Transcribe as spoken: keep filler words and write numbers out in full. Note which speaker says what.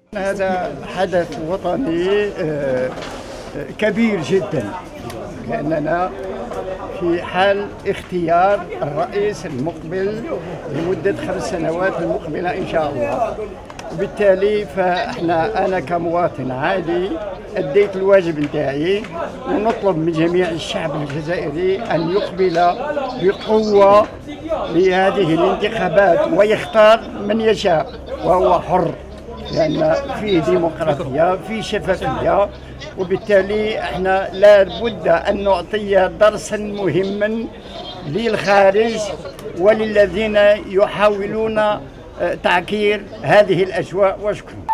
Speaker 1: هذا حدث وطني كبير جدا، لأننا في حال اختيار الرئيس المقبل لمدة خمس سنوات المقبلة إن شاء الله. وبالتالي فاحنا أنا كمواطن عادي أديت الواجب نتاعي، ونطلب من جميع الشعب الجزائري أن يقبل بقوة لهذه الانتخابات ويختار من يشاء وهو حر، لأن فيه ديمقراطية، فيه شفافية. وبالتالي احنا لا بد أن نعطي درسا مهما للخارج وللذين يحاولون تعكير هذه الأجواء. وشكرا.